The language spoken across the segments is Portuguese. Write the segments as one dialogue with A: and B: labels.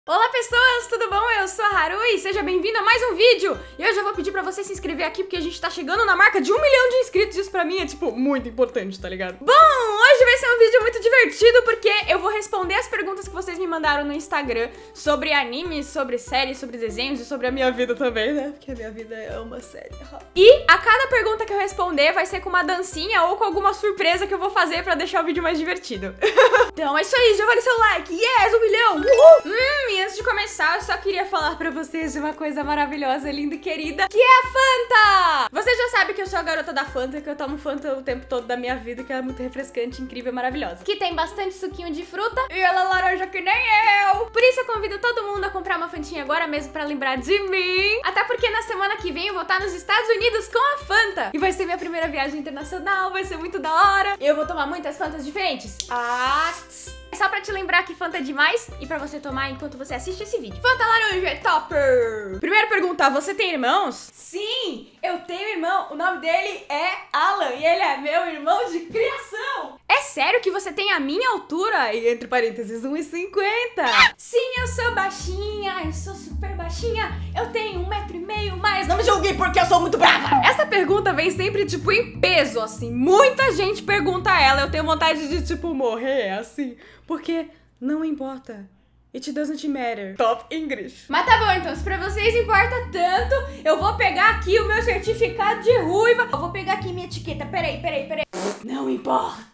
A: Olá pessoas, tudo bom? Eu sou a Haru e seja bem-vindo a mais um vídeo! E hoje eu vou pedir pra você se inscrever aqui porque a gente tá chegando na marca de 1 milhão de inscritos. Isso pra mim é, tipo, muito importante, tá ligado? Bom, hoje vai ser um vídeo muito divertido porque eu vou responder as perguntas que vocês me mandaram no Instagram sobre animes, sobre séries, sobre desenhos e sobre a minha vida também, né? Porque a minha vida é uma série. E a cada pergunta que eu responder vai ser com uma dancinha ou com alguma surpresa que eu vou fazer pra deixar o vídeo mais divertido. Então é isso aí, já vale seu like! Yes, 1 milhão! Uhul! E antes de começar, eu só queria falar pra vocês de uma coisa maravilhosa, linda e querida, que é a Fanta! Você já sabe que eu sou a garota da Fanta, que eu tomo Fanta o tempo todo da minha vida, que ela é muito refrescante, incrível e maravilhosa. Que tem bastante suquinho de fruta e ela é laranja que nem eu! Por isso eu convido todo mundo a comprar uma Fantinha agora mesmo pra lembrar de mim. Até porque na semana que vem eu vou estar nos Estados Unidos com a Fanta. E vai ser minha primeira viagem internacional, vai ser muito da hora. E eu vou tomar muitas Fantas diferentes. É só pra te lembrar que Fanta é demais e pra você tomar enquanto você assiste esse vídeo. Fanta laranja é topper! Primeira pergunta, você tem irmãos? Sim, eu tenho irmão. O nome dele é Alan e ele é meu irmão de criação. É sério que você tem a minha altura? E entre parênteses, 1,50. Sim, eu sou baixinha, eu sou super baixinha. Eu tenho 1,5 m mais. Não me julgue porque eu sou muito brava. Essa pergunta vem sempre, tipo, em peso, assim. Muita gente pergunta ela. Eu tenho vontade de, tipo, morrer, assim. Porque não importa. It doesn't matter. Top English. Mas tá bom, então, se pra vocês importa tanto, eu vou pegar aqui o meu certificado de ruiva. Eu vou pegar aqui minha etiqueta. Peraí. Não importa.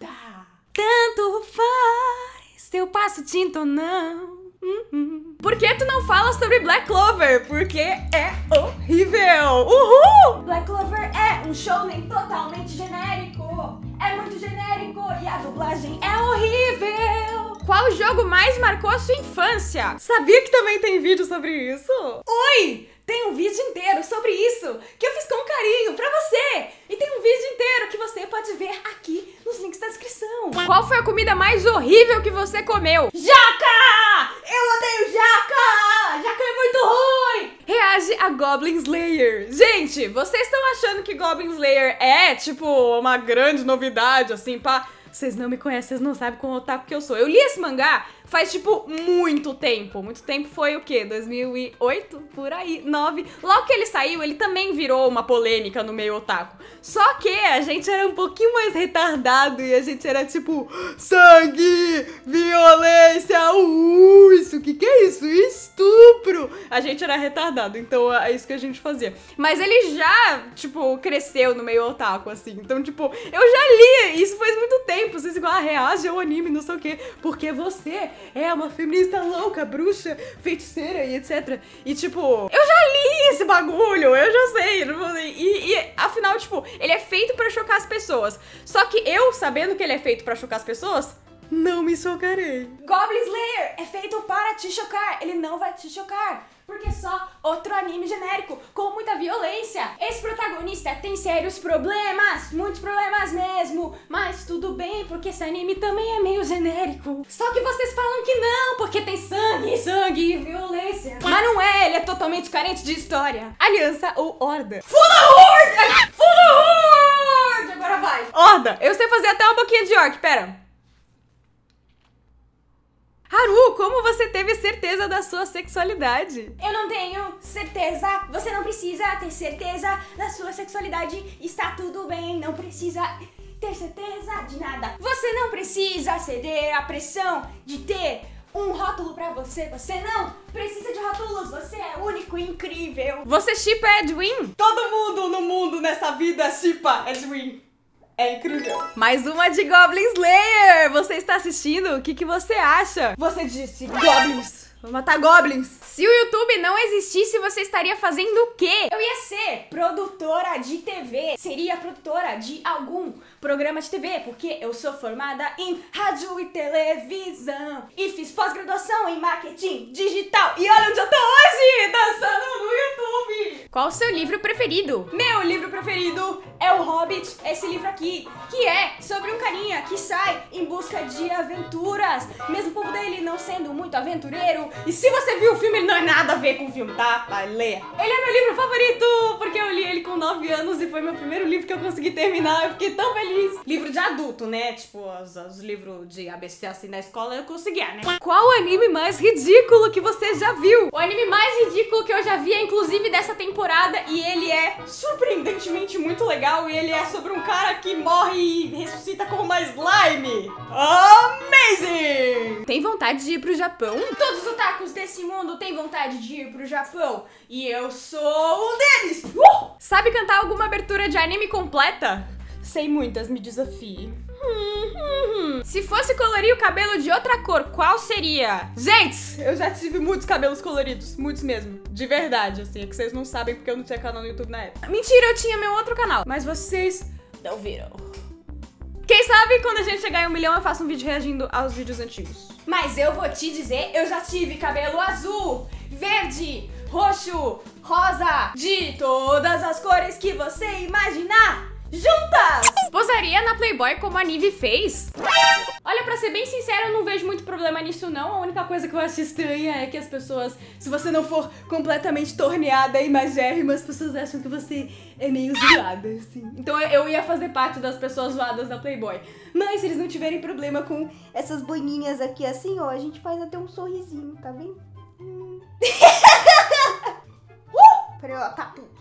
A: Tanto faz se eu passo tinta ou não. Por que tu não fala sobre Black Clover? Porque é horrível. Uhul! Black Clover é um shounen totalmente genérico. É muito genérico e a dublagem é horrível. Qual jogo mais marcou a sua infância? Sabia que também tem vídeo sobre isso? Oi! Tem um vídeo inteiro sobre isso que eu fiz com carinho pra você. E tem um vídeo inteiro que você pode ver aqui nos links da descrição. Qual foi a comida mais horrível que você comeu? Jaca! Eu odeio jaca! Jaca é muito ruim! Reage a Goblin Slayer. Gente, vocês estão achando que Goblin Slayer é, tipo, uma grande novidade, assim, pá? Vocês não me conhecem, vocês não sabem quão otaku que eu sou. Eu li esse mangá faz, tipo, muito tempo. Muito tempo foi o quê? 2008? Por aí, 9. Logo que ele saiu, ele também virou uma polêmica no meio otaku. Só que a gente era um pouquinho mais retardado e a gente era, tipo, sangue, violência, isso, que é isso? Estupro! A gente era retardado, então é isso que a gente fazia. Mas ele já, tipo, cresceu no meio otaku, assim. Então, tipo, eu já li, isso faz muito tempo. Vocês igual, reage ao anime, não sei o quê. Porque você é uma feminista louca, bruxa, feiticeira e etc. E, tipo, eu já li esse bagulho, eu já sei. E afinal, tipo, ele é feito pra chocar as pessoas. Só que eu, sabendo que ele é feito pra chocar as pessoas, não me chocarei. Goblin Slayer é feito para te chocar. Ele não vai te chocar. Porque é só outro anime genérico, com muita violência. Esse protagonista tem sérios problemas, muitos problemas mesmo. Mas tudo bem, porque esse anime também é meio genérico. Só que vocês falam que não, porque tem sangue e violência. Mas não é, ele é totalmente carente de história. Aliança ou Horda? Funa Horde! Funa Horde! Agora vai. Horda, eu sei fazer até uma boquinha de orc, pera. Haru, como você teve certeza da sua sexualidade? Eu não tenho certeza. Você não precisa ter certeza da sua sexualidade. Está tudo bem, não precisa ter certeza de nada. Você não precisa ceder à pressão de ter um rótulo pra você. Você não precisa de rótulos. Você é único e incrível. Você shippa Edwin? Todo mundo no mundo nessa vida shippa Edwin. É incrível. Mais uma de Goblin Slayer. Você está assistindo? O que você acha? Você disse goblins. Vou matar goblins. Se o YouTube não existisse, você estaria fazendo o quê? Eu ia ser produtora de TV. Seria produtora de algum programa de TV, porque eu sou formada em rádio e televisão. E fiz pós-graduação em marketing digital. E olha onde eu tô hoje, dançando no YouTube. Qual o seu livro preferido? Meu livro preferido é O Hobbit, esse livro aqui, que é sobre um carinha que sai em busca de aventuras, mesmo o povo dele não sendo muito aventureiro. E se você viu o filme, ele não é nada a ver com o filme, tá? Vai, leia. Ele é meu livro favorito, porque eu li ele com 9 anos e foi meu primeiro livro que eu consegui terminar. Eu fiquei tão feliz. Livro de adulto, né? Tipo, os livros de ABC assim na escola eu conseguia, né? Qual o anime mais ridículo que você já viu? O anime mais ridículo que eu já vi é inclusive dessa temporada e ele é surpreendentemente muito legal e ele é sobre um cara que morre e ressuscita como uma slime. Amazing! Tem vontade de ir pro Japão? Todos os otakus desse mundo têm vontade de ir pro Japão e eu sou um deles! Sabe cantar alguma abertura de anime completa? Sei muitas, me desafie. Se fosse colorir o cabelo de outra cor, qual seria? Gente, eu já tive muitos cabelos coloridos, muitos mesmo. De verdade, assim, é que vocês não sabem porque eu não tinha canal no YouTube na época. Mentira, eu tinha meu outro canal, mas vocês não viram. Quem sabe quando a gente chegar em 1 milhão eu faço um vídeo reagindo aos vídeos antigos. Mas eu vou te dizer, eu já tive cabelo azul, verde, roxo, rosa, de todas as cores que você imaginar. Juntas! Posaria na Playboy como a Nive fez? Olha, pra ser bem sincera, eu não vejo muito problema nisso não. A única coisa que eu acho estranha é que as pessoas, se você não for completamente torneada e magérrima, as pessoas acham que você é meio zoada, assim. Então eu ia fazer parte das pessoas zoadas da Playboy. Mas se eles não tiverem problema com essas boninhas aqui assim, ó, a gente faz até um sorrisinho, tá vendo? Peraí, ó, tá tudo.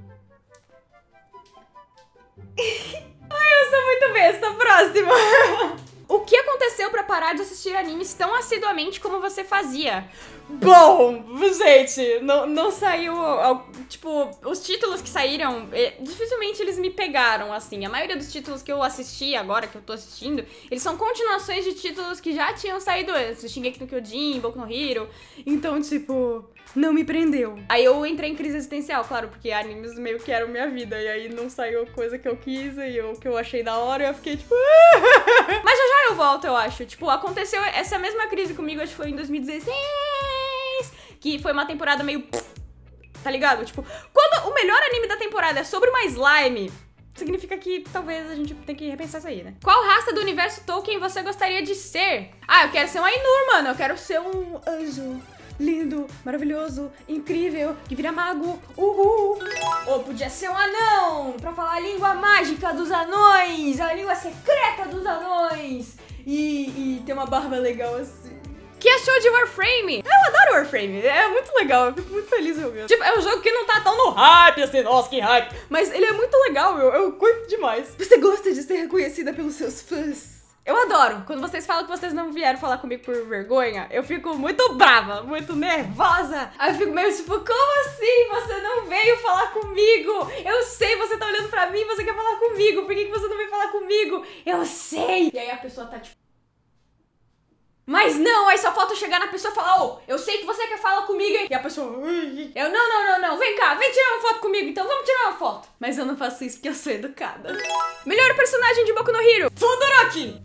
A: Ai, eu sou muito besta. Próximo. O que aconteceu pra parar de assistir animes tão assiduamente como você fazia? Bom, gente, não saiu... Tipo, os títulos que saíram, dificilmente eles me pegaram, assim. A maioria dos títulos que eu assisti agora, que eu tô assistindo, eles são continuações de títulos que já tinham saído antes. Shingeki no Kyojin, Boku no Hero. Então, tipo... não me prendeu. Aí eu entrei em crise existencial, claro, porque animes meio que eram minha vida. E aí não saiu coisa que eu quis e o que eu achei da hora. E eu fiquei tipo... Mas já eu volto, eu acho. Tipo, aconteceu essa mesma crise comigo, acho que foi em 2016. Que foi uma temporada meio... tá ligado? Tipo, quando o melhor anime da temporada é sobre uma slime... significa que talvez a gente tenha que repensar isso aí, né? Qual raça do universo Tolkien você gostaria de ser? Ah, eu quero ser um Ainur, mano. Eu quero ser um anjo. Lindo, maravilhoso, incrível, que vira mago, uhul! Ou podia ser um anão, pra falar a língua mágica dos anões, a língua secreta dos anões, e ter uma barba legal assim. Que achou de Warframe? Eu adoro Warframe, é muito legal, eu fico muito feliz jogando. Tipo, é um jogo que não tá tão no hype, assim, nossa, que hype, mas ele é muito legal, eu curto demais. Você gosta de ser reconhecida pelos seus fãs? Eu adoro. Quando vocês falam que vocês não vieram falar comigo por vergonha, eu fico muito brava, muito nervosa. Aí eu fico meio tipo, como assim você não veio falar comigo? Eu sei, você tá olhando pra mim, você quer falar comigo. Por que você não veio falar comigo? Eu sei. E aí a pessoa tá tipo... mas não, aí só falta chegar na pessoa e falar, ô, eu sei que você quer falar comigo, hein? E a pessoa, eu, não, vem cá, vem tirar uma foto comigo, então vamos tirar uma foto. Mas eu não faço isso porque eu sou educada. Melhor personagem de Boku no Hero. Todoroki.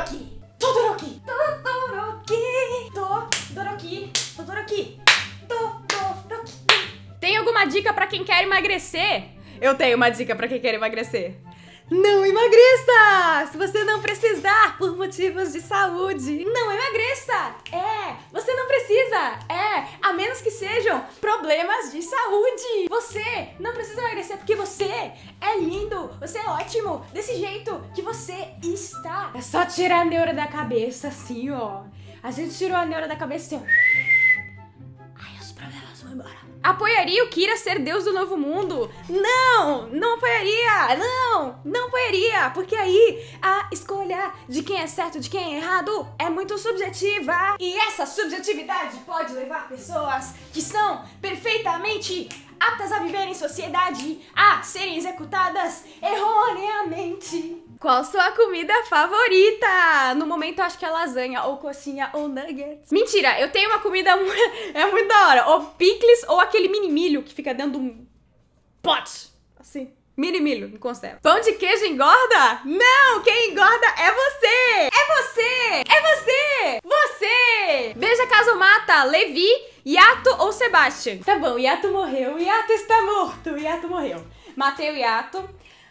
A: Tem alguma dica pra quem quer emagrecer? Eu tenho uma dica pra quem quer emagrecer. Não emagreça! Se você não precisar por motivos de saúde, não emagreça! Você não precisa! A menos que sejam problemas de saúde! Você não precisa emagrecer porque você é lindo, você é ótimo, desse jeito que você está. É só tirar a neura da cabeça, assim, ó. A gente tirou a neura da cabeça, assim, ó. Os problemas vão embora. Apoiaria o Kira ser Deus do Novo Mundo? Não apoiaria! Não apoiaria! Porque aí a escolha de quem é certo e de quem é errado é muito subjetiva. E essa subjetividade pode levar pessoas que são perfeitamente aptas a viver em sociedade a serem executadas erroneamente. Qual sua comida favorita? No momento eu acho que é lasanha, ou coxinha, ou nuggets. Mentira, eu tenho uma comida é muito da hora. Ou picles, ou aquele mini milho que fica dentro de um pote. Assim, mini milho em conserva. Pão de queijo engorda? Não, quem engorda é você! Você! Veja caso mata Levi, Yato ou Sebastian. Tá bom, Yato morreu, Yato está morto, Yato morreu. Matei o Yato.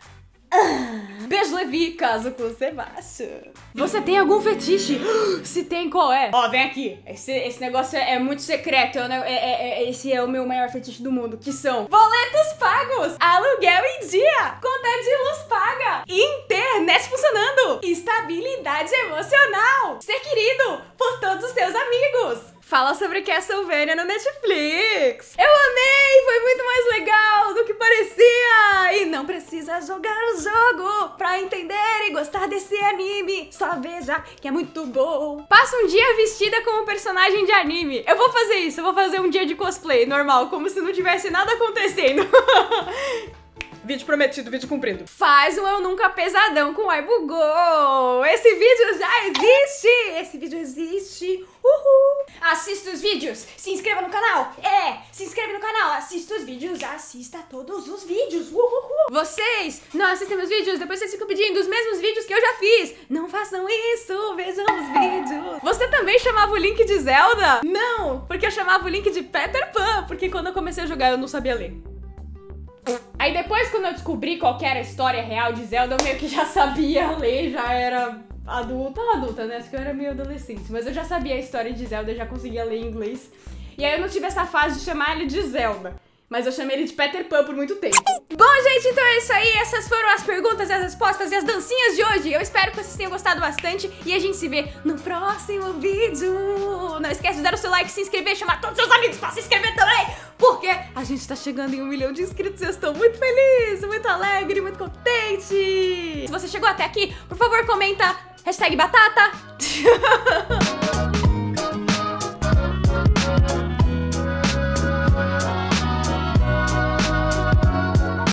A: Beijo, Levi, caso com o Sebastião. Você tem algum fetiche? Se tem, qual é? Ó, vem aqui. Esse negócio é muito secreto. Esse é o meu maior fetiche do mundo, que são boletos pagos, aluguel em dia, conta de luz paga, internet funcionando, estabilidade emocional, ser querido por todos os seus amigos. Fala sobre Castlevania no Netflix. Eu amei! Foi muito mais legal do que parecia! E não precisa jogar o jogo pra entender e gostar desse anime. Só veja que é muito bom. Passa um dia vestida como personagem de anime. Eu vou fazer isso, eu vou fazer um dia de cosplay normal, como se não tivesse nada acontecendo. Vídeo prometido, vídeo cumprido. Faz um Eu Nunca pesadão com Ai Bugou. Esse vídeo já existe. Esse vídeo existe. Uhul. Assista os vídeos. Se inscreva no canal. Se inscreve no canal. Assista os vídeos. Assista todos os vídeos. Uhul. Vocês não assistem meus vídeos, depois vocês ficam pedindo os mesmos vídeos que eu já fiz. Não façam isso. Vejam os vídeos. Você também chamava o Link de Zelda? Não, porque eu chamava o Link de Peter Pan. Porque quando eu comecei a jogar eu não sabia ler. Aí depois, quando eu descobri qual que era a história real de Zelda, eu meio que já sabia ler, já era adulta, né? Acho que eu era meio adolescente, mas eu já sabia a história de Zelda, eu já conseguia ler em inglês. E aí eu não tive essa fase de chamar ele de Zelda, mas eu chamei ele de Peter Pan por muito tempo. Bom, gente, então é isso aí. Essas foram as perguntas, as respostas e as dancinhas de hoje. Eu espero que vocês tenham gostado bastante e a gente se vê no próximo vídeo. Não esquece de dar o seu like, se inscrever e chamar todos os seus amigos pra se inscrever também, porque a gente tá chegando em 1 milhão de inscritos e eu estou muito feliz, muito alegre, muito contente. Se você chegou até aqui, por favor, comenta #batata.